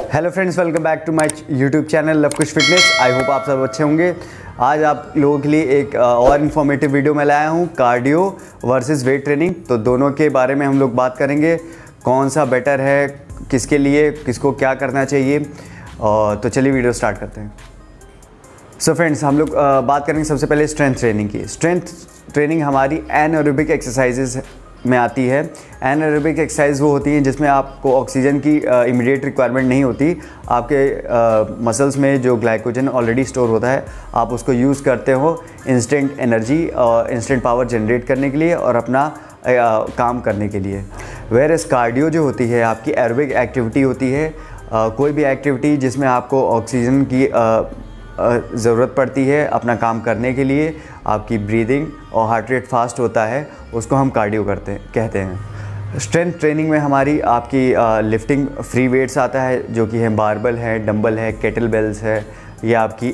Hello friends, welcome back to my YouTube channel Luv Kush fitness. I hope आप सब अच्छे होंगे। आज आप लोगों के लिए एक और इन्फॉर्मेटिव वीडियो में लाया हूँ, कार्डियो वर्सेस वेट ट्रेनिंग। तो दोनों के बारे में हम लोग बात करेंगे, कौन सा बेटर है, किसके लिए, किसको क्या करना चाहिए। तो चलिए वीडियो स्टार्ट करते हैं। सो फ्रेंड्स, हम लोग बात करेंगे सबसे पहले स्ट्रेंथ ट्रेनिंग की। स्ट्रेंथ ट्रेनिंग हमारी एनाएरोबिक एक्सरसाइजेज में आती है। एनाएरोबिक एक्सरसाइज वो होती हैं जिसमें आपको ऑक्सीजन की इमीडिएट रिक्वायरमेंट नहीं होती। आपके मसल्स में जो ग्लाइकोजन ऑलरेडी स्टोर होता है, आप उसको यूज़ करते हो इंस्टेंट एनर्जी और इंस्टेंट पावर जनरेट करने के लिए और अपना काम करने के लिए। वेयरएस कार्डियो जो होती है आपकी एरोबिक एक्टिविटी होती है। कोई भी एक्टिविटी जिसमें आपको ऑक्सीजन की ज़रूरत पड़ती है अपना काम करने के लिए, आपकी ब्रीदिंग और हार्ट रेट फास्ट होता है, उसको हम कार्डियो कहते हैं। स्ट्रेंथ ट्रेनिंग में हमारी आपकी लिफ्टिंग फ्री वेट्स आता है, जो कि है बारबल है, डंबल है, केटल बेल्स है, या आपकी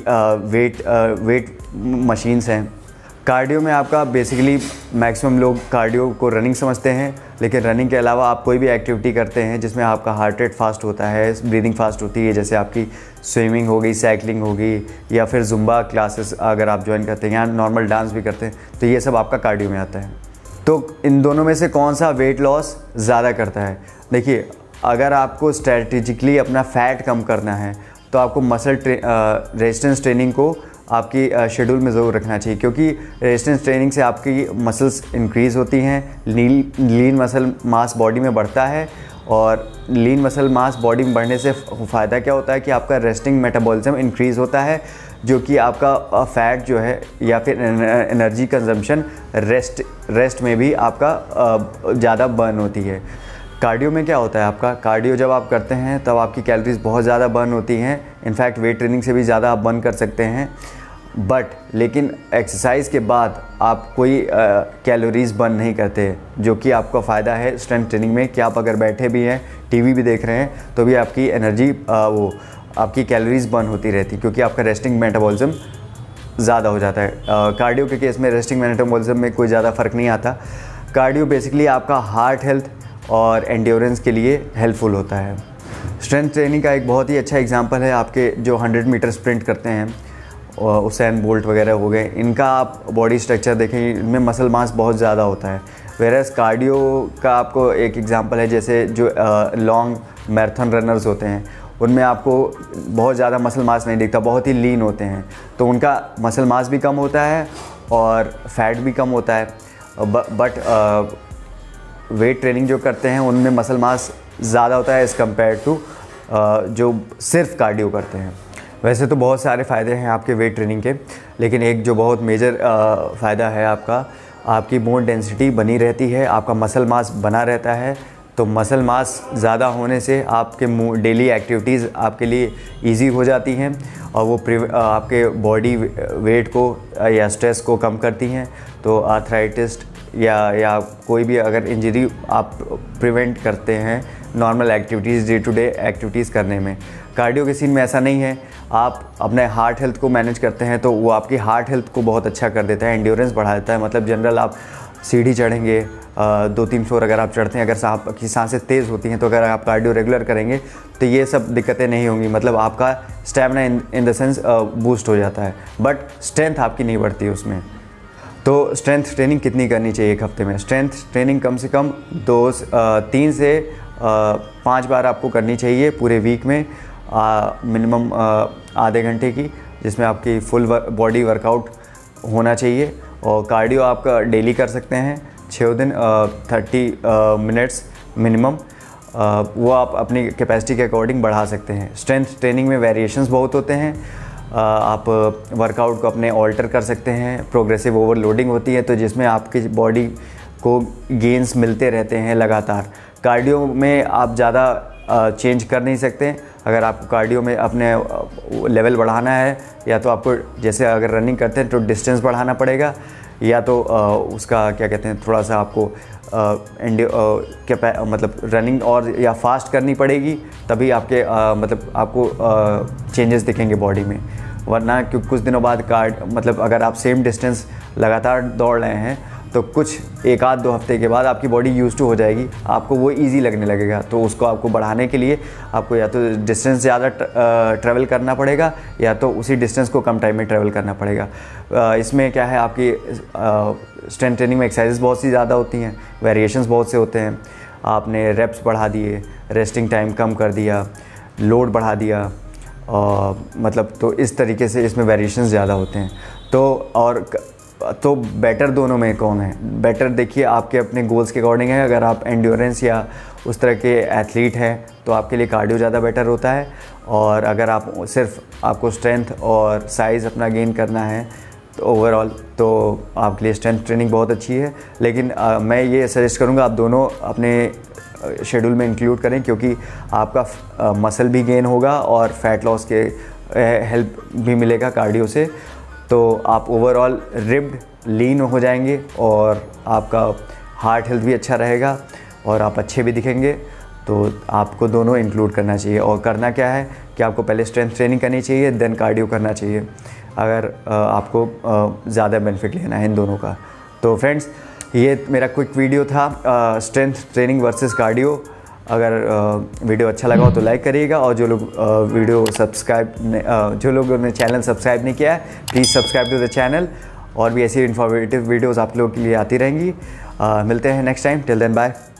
वेट मशीन्स हैं। कार्डियो में आपका बेसिकली मैक्सिमम लोग कार्डियो को रनिंग समझते हैं, लेकिन रनिंग के अलावा आप कोई भी एक्टिविटी करते हैं जिसमें आपका हार्ट रेट फास्ट होता है, ब्रीदिंग फास्ट होती है, जैसे आपकी स्विमिंग हो गई, साइकिलिंग हो गई, या फिर जुम्बा क्लासेस अगर आप ज्वाइन करते हैं या नॉर्मल डांस भी करते हैं, तो ये सब आपका कार्डियो में आता है। तो इन दोनों में से कौन सा वेट लॉस ज़्यादा करता है? देखिए, अगर आपको स्ट्रैटेजिकली अपना फ़ैट कम करना है तो आपको मसल रेजिस्टेंस ट्रेनिंग को आपकी शेड्यूल में ज़रूर रखना चाहिए, क्योंकि रेजिस्टेंस ट्रेनिंग से आपकी मसल्स इंक्रीज़ होती हैं, लीन मसल मास बॉडी में बढ़ता है। और लीन मसल मास बॉडी में बढ़ने से फ़ायदा क्या होता है कि आपका रेस्टिंग मेटाबॉलिज्म इंक्रीज़ होता है, जो कि आपका फ़ैट जो है या फिर एनर्जी कंजम्पशन रेस्ट में भी आपका ज़्यादा बर्न होती है। कार्डियो में क्या होता है, आपका कार्डियो जब आप करते हैं तब आपकी कैलोरीज बहुत ज़्यादा बर्न होती हैं। इनफैक्ट वेट ट्रेनिंग से भी ज़्यादा आप बर्न कर सकते हैं, लेकिन एक्सरसाइज के बाद आप कोई कैलोरीज बर्न नहीं करते, जो कि आपका फ़ायदा है स्ट्रेंथ ट्रेनिंग में। कि आप अगर बैठे भी हैं, टीवी भी देख रहे हैं, तो भी आपकी एनर्जी आपकी कैलोरीज बर्न होती रहती, क्योंकि आपका रेस्टिंग मेटाबॉलिज्म ज़्यादा हो जाता है। कार्डियो के केस में रेस्टिंग मेटाबॉलिज्म में कोई ज़्यादा फ़र्क नहीं आता। कार्डियो बेसिकली आपका हार्ट हेल्थ और एंड्योरेंस के लिए हेल्पफुल होता है। स्ट्रेंथ ट्रेनिंग का एक बहुत ही अच्छा एग्जांपल है आपके जो 100 मीटर स्प्रिंट करते हैं, उसैन बोल्ट वगैरह हो गए। इनका आप बॉडी स्ट्रक्चर देखें, इनमें मसल मास बहुत ज़्यादा होता है। वेरएस कार्डियो का आपको एक एग्जांपल है, जैसे जो लॉन्ग मैराथन रनर्स होते हैं, उनमें आपको बहुत ज़्यादा मसल मास नहीं दिखता, बहुत ही लीन होते हैं, तो उनका मसल मास भी कम होता है और फैट भी कम होता है। बट वेट ट्रेनिंग जो करते हैं उनमें मसल मास ज़्यादा होता है एज़ कम्पेयर टू जो सिर्फ कार्डियो करते हैं। वैसे तो बहुत सारे फ़ायदे हैं आपके वेट ट्रेनिंग के, लेकिन एक जो बहुत मेजर फ़ायदा है आपकी बोन डेंसिटी बनी रहती है, आपका मसल मास बना रहता है। तो मसल मास ज़्यादा होने से आपके डेली एक्टिविटीज़ आपके लिए ईजी हो जाती हैं, और वो आपके बॉडी वेट को या स्ट्रेस को कम करती हैं। तो आर्थराइटिस या कोई भी अगर इंजरी आप प्रिवेंट करते हैं normal activities, day to day activities करने में। कार्डियो के सीन में ऐसा नहीं है। आप अपने हार्ट हेल्थ को मैनेज करते हैं तो वो आपकी हार्ट हेल्थ को बहुत अच्छा कर देता है, एंड्योरेंस बढ़ा देता है। मतलब जनरल आप सीढ़ी चढ़ेंगे, 2-3 फ्लोर अगर आप चढ़ते हैं, अगर आपकी सांसें तेज़ होती हैं, तो अगर आप कार्डियो रेगुलर करेंगे तो ये सब दिक्कतें नहीं होंगी। मतलब आपका stamina in the sense boost हो जाता है, बट स्ट्रेंथ आपकी नहीं बढ़ती उसमें। तो स्ट्रेंथ ट्रेनिंग कितनी करनी चाहिए एक हफ्ते में? स्ट्रेंथ ट्रेनिंग कम से कम 3 से 5 बार आपको करनी चाहिए पूरे वीक में, मिनिमम आधे घंटे की, जिसमें आपकी फुल बॉडी वर्कआउट होना चाहिए। और कार्डियो आपका डेली कर सकते हैं 6 दिन 30 मिनट्स मिनिमम। वो आप अपनी कैपेसिटी के अकॉर्डिंग बढ़ा सकते हैं। स्ट्रेंथ ट्रेनिंग में वेरिएशंस बहुत होते हैं। आप वर्कआउट को अपने ऑल्टर कर सकते हैं। प्रोग्रेसिव ओवरलोडिंग होती है, तो जिसमें आपकी बॉडी को गेंस मिलते रहते हैं लगातार। कार्डियो में आप ज़्यादा चेंज कर नहीं सकते। अगर आपको कार्डियो में अपने लेवल बढ़ाना है, या तो आपको जैसे अगर रनिंग करते हैं तो डिस्टेंस बढ़ाना पड़ेगा, या तो उसका क्या कहते हैं, थोड़ा सा आपको मतलब रनिंग और या फास्ट करनी पड़ेगी, तभी आपके मतलब आपको चेंजेस दिखेंगे बॉडी में। वरना क्योंकि कुछ दिनों बाद मतलब अगर आप सेम डिस्टेंस लगातार दौड़ रहे हैं तो कुछ 1-2 हफ्ते के बाद आपकी बॉडी यूज़ टू हो जाएगी, आपको वो ईज़ी लगने लगेगा। तो उसको आपको बढ़ाने के लिए आपको या तो डिस्टेंस ज़्यादा ट्रैवल करना पड़ेगा या तो उसी डिस्टेंस को कम टाइम में ट्रैवल करना पड़ेगा। इसमें क्या है, आपकी स्ट्रेंथ ट्रेनिंग में एक्सरसाइजेस बहुत सी ज़्यादा होती हैं, वेरिएशंस बहुत से होते हैं। आपने रेप्स बढ़ा दिए, रेस्टिंग टाइम कम कर दिया, लोड बढ़ा दिया, मतलब तो इस तरीके से इसमें वेरिएशंस ज़्यादा होते हैं। तो बेटर दोनों में कौन है? बेटर देखिए आपके अपने गोल्स के अकॉर्डिंग है। अगर आप एंड्योरेंस या उस तरह के एथलीट हैं तो आपके लिए कार्डियो ज़्यादा बेटर होता है, और अगर आप सिर्फ आपको स्ट्रेंथ और साइज़ अपना गेन करना है तो ओवरऑल तो आपके लिए स्ट्रेंथ ट्रेनिंग बहुत अच्छी है। लेकिन मैं ये सजेस्ट करूँगा आप दोनों अपने शेड्यूल में इंक्लूड करें, क्योंकि आपका मसल भी गेन होगा और फैट लॉस के हेल्प भी मिलेगा कार्डियो से। तो आप ओवरऑल रिब्ड लीन हो जाएंगे और आपका हार्ट हेल्थ भी अच्छा रहेगा और आप अच्छे भी दिखेंगे। तो आपको दोनों इंक्लूड करना चाहिए। और करना क्या है कि आपको पहले स्ट्रेंथ ट्रेनिंग करनी चाहिए, देन कार्डियो करना चाहिए, अगर आपको ज़्यादा बेनिफिट लेना है इन दोनों का। तो फ्रेंड्स, ये मेरा क्विक वीडियो था स्ट्रेंथ ट्रेनिंग वर्सेस कार्डियो। अगर वीडियो अच्छा लगा हो तो लाइक करिएगा, और जो लोग जो लोगों ने चैनल सब्सक्राइब नहीं किया है, please subscribe to the channel. और भी ऐसी इन्फॉर्मेटिव वीडियोज़ आप लोगों के लिए आती रहेंगी। मिलते हैं next time. Till then bye.